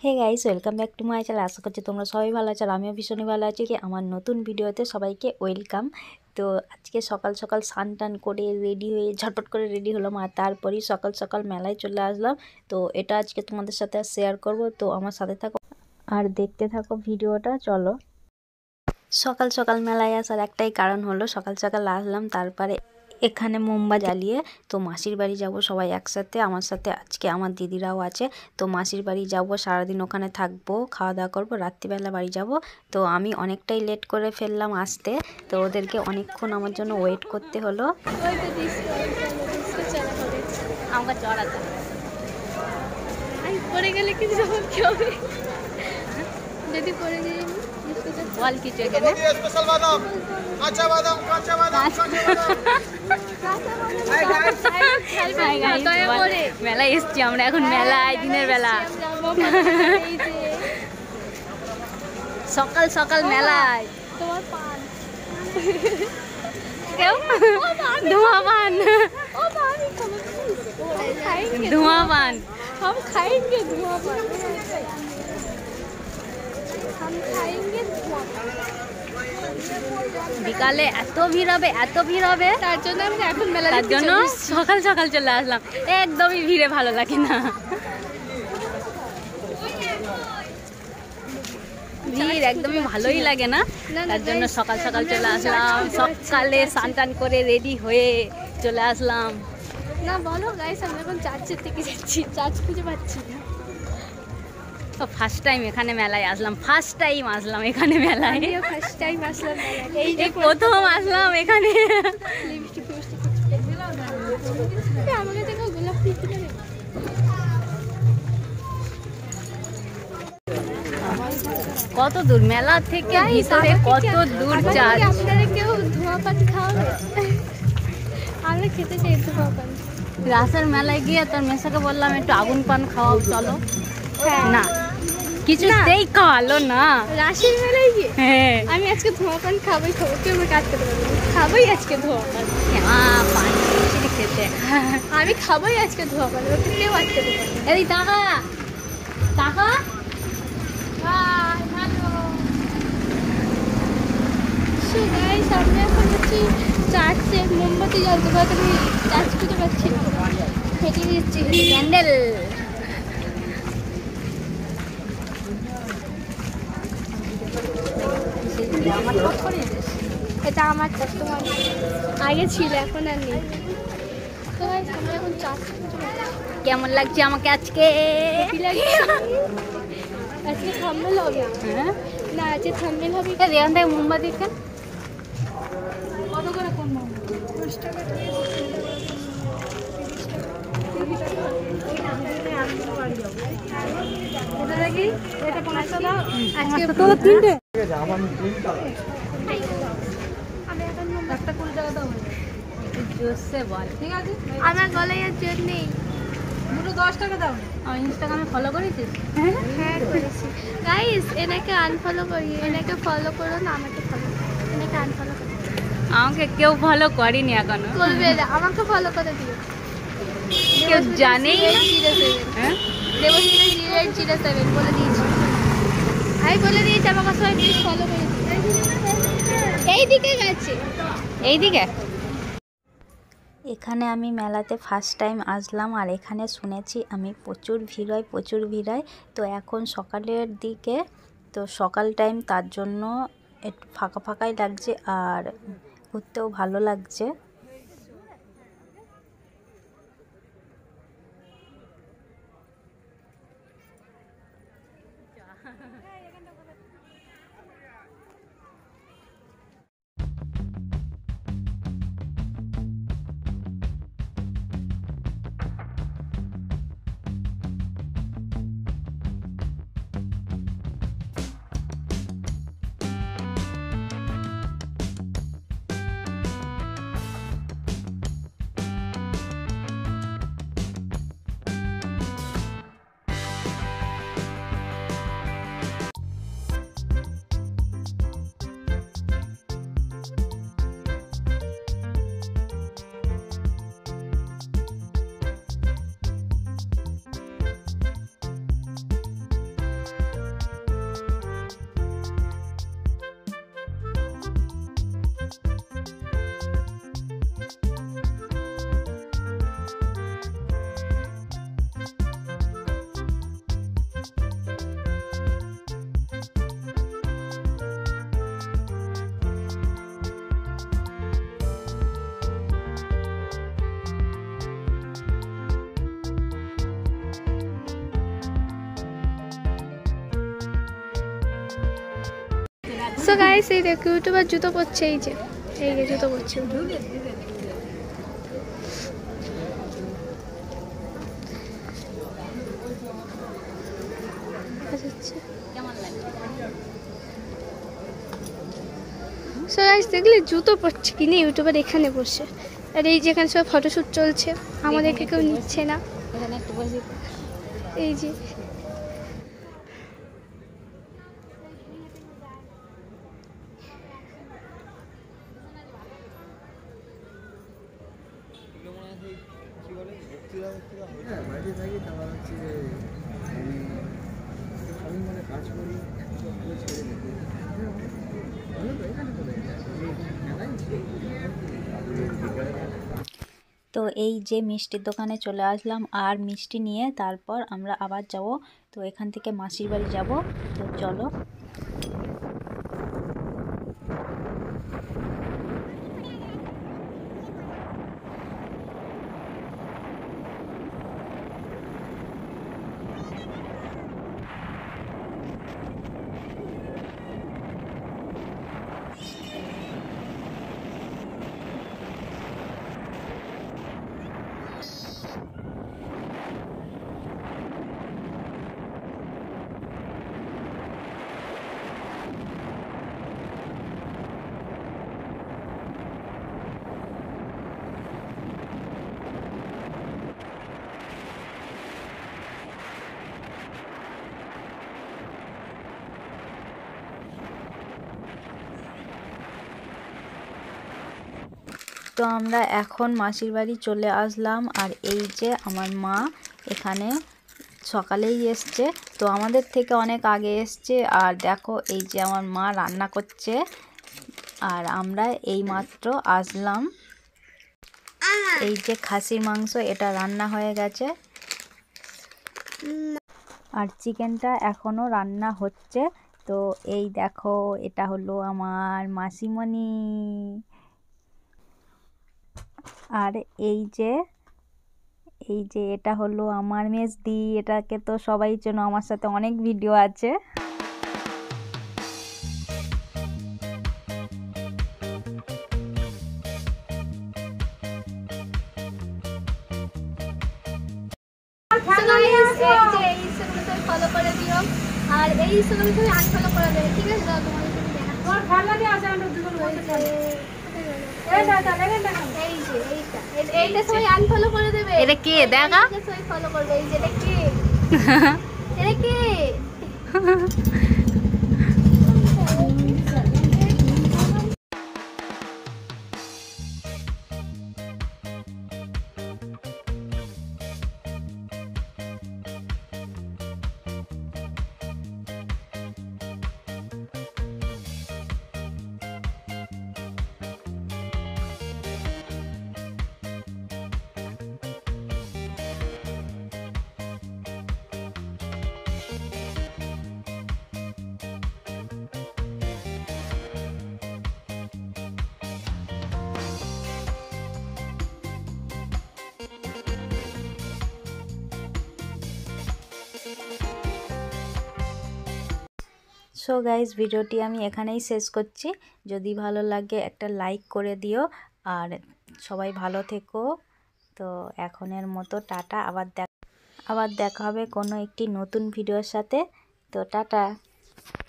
Hey guys, welcome back to my channel. আশা করছি তোমরা সবাই ভালো আছো আর আমিও ভীষণই ভালো আছি। কি আমার নতুন ভিডিওতে সবাইকে ওয়েলকাম। তো আজকে সকাল সকাল স্নান টান করে রেডি হয়ে ঝটপট করে রেডি হলাম আর তারপরেই সকাল সকাল মেলায় চলে আসলাম। তো এটা আজকে তোমাদের সাথে শেয়ার করব, তো আমার সাথে থাকো আর দেখতে থাকো ভিডিওটা। চলো, সকাল সকাল মেলায় আসার একটাই কারণ হলো সকাল সকাল আসলাম, তারপরে এখানে মোমবাতি জ্বালিয়ে তো মাসির বাড়ি যাব সবাই একসাথে। আমার সাথে আজকে আমার দিদিরাও আছে। তো মাসির বাড়ি যাব, সারাদিন ওখানে থাকবো, খাওয়া দাওয়া করবো, রাত্রিবেলা বাড়ি যাব। তো আমি অনেকটাই লেট করে ফেললাম আসতে, তো ওদেরকে অনেকক্ষণ আমার জন্য ওয়েট করতে হলো। আমাকে চড়াতে পড়ে গেলে কিন্তু কি হবে যদি পড়ে যাই? বল কিছু এখানে মেলায় এসছি আমরা এখন, মেলায় দিনের বেলা সকাল সকাল মেলায় কেউ ধোঁয়া পান धुआं पान हम खाएंगे धुआं पान, हम खाएंगे धुआं पान। বিকালে এত ভিড় হবে তার জন্য আমরা এখন মেলা তার জন্য সকাল সকাল চলে আসলাম। একদমই ভিড়ে ভালো লাগে না, ভিড় একদমই ভালোই লাগে না, তার জন্য সকাল সকাল চলে আসলাম। সকালে স্নান টান করে রেডি হয়ে চলে আসলাম। না বলো গাইস, আমরা এখন চার্চের থেকে যাচ্ছি, চার্চ খুঁজে পাচ্ছি না। তো ফার্স্ট টাইম এখানে মেলায় আসলাম, ফার্স্ট টাইম আসলাম এখানে মেলায়, আমিও ফার্স্ট টাইম আসলাম মেলায়, এই যে প্রথম আসলাম এখানে। লিপস্টিক আমাকে দেখো গোলাপ ফুল কিনে দে। কত দূর মেলা থেকে ভিতরে, কত দূর চার্চ। আপনারা কেউ ধোঁয়া পান খাওয়াবে? আমরা খেতে চাই ধোঁয়া পান। রাসের মেলায় গিয়ে তোর মেসাকে বললাম একটু আগুন পান খাওয়াও চলো, না কিছুতেই খাওয়ালো না। রাসের মেলায় গিয়ে হ্যাঁ, আমি আজকে ধোঁয়া পান খাবোই, কেউ আমার কাজ করতে পারবে না, খাবোই আজকে ধোঁয়া পান। পান খেতে আমি খাবোই আজকে ধোঁয়া পান, ওকে কেউ আজকে দেবে না। এই টাকা টাকা সামনে এখন হচ্ছে চার্চে মোমবাতি জ্বলতে পারে, আমি চার্চ খুঁজে পাচ্ছি না, ফেটে দিচ্ছি ক্যান্ডেল। এটা আমার তোমার আগে ছিল, এখন আর নেই। তো আমরা এখন চার্চ খুঁজে পাচ্ছি। কেমন লাগছে আমাকে আজকে? আজকে থাম্বনেল হবে না, আজকে থাম্বনেল হবে। এখান থেকে মোমবাতি কত করে কোন মোমবাতি? 10 টাকা দিয়ে এটা দেখি, এটা 5 টাকা আজকে তো তিনটে। আমি এখন একটা 20 টাকা দাও, জোসে বল। ঠিক আছে? আমার গলায় আর জোর নেই, দুটো 10 টাকা দাও। আমার ইনস্টাগ্রামে ফলো করেছিস? হ্যাঁ করেছি। গাইস এনাকে আনফলো করি, এনাকে ফলো করো না, আমাকে ফলো করো, এনাকে আনফলো করো। আমাকে কেউ ফলো করেনি এখনো। করবে না, আমাকে ফলো করে দিও। কেউ জানেই না। হ্যাঁ দেবশ্রী 0807 বলে দিয়েছি, আমি বলে দিয়েছি, আমাকে সবাই প্লিজ ফলো করে দিও। এইদিকে গেছে, এইদিকে। এখানে আমি মেলাতে ফার্স্ট টাইম আসলাম আর এখানে শুনেছি আমি প্রচুর ভিড় হয়। তো এখন সকালের দিকে, তো সকাল টাইম, তার জন্য একটু ফাঁকা ফাঁকাই লাগছে আর ঘুরতেও ভালো লাগছে। সো গাইস এই দেখো ইউটিউবার জুতো পরছে, এই যে জুতো পরছে। সো গাইস দেখলে জুতো পরছে কিনে ইউটিউবার এখানে বসে, আর এই যেখানে সব ফটোশুট চলছে, আমাদেরকে কেউ নিচ্ছে না। এখানে একটু বসি। এই যে তো এই যে মিষ্টির দোকানে চলে আসলাম, আর মিষ্টি নিয়ে তারপর আমরা আবার যাব। তো এখান থেকে মাসির বাড়ি যাব, তো চলো। তো আমরা এখন মাসির বাড়ি চলে আসলাম, আর এই যে আমার মা এখানে সকালেই এসছে, তো আমাদের থেকে অনেক আগে এসছে। আর দেখো এই যে আমার মা রান্না করছে, আর আমরা এই মাত্র আসলাম। এই যে খাসির মাংস, এটা রান্না হয়ে গেছে, আর চিকেনটা এখনো রান্না হচ্ছে। তো এই দেখো এটা হলো আমার মাসিমণি, আর এই যে এটা হলো আমার মেজদি, এটাকে তো সবাই চেনো, আমার সাথে অনেক ভিডিও আছে। ফলো করে দিও, আর এই ইনস্টাগ্রামে তুমি আনফলো করে দেবে, ঠিক আছে? দাও তোমাদের তুমি দেখা তোমার ভালো দিয়ে আসে আমরা দুজন বলতে এই দাদা দেখেন দেখেন, এই যে এইটা সবাই আনফলো করে দেবে। এটা কে দেখা? সবাই ফলো করবে। এই যে এটা কে? এটা কে? সো গাইজ ভিডিওটি আমি এখানেই শেষ করছি। যদি ভালো লাগে একটা লাইক করে দিও, আর সবাই ভালো থেকো। তো এখনের মতো টাটা, আবার দেখা হবে কোনো একটি নতুন ভিডিওর সাথে। তো টাটা।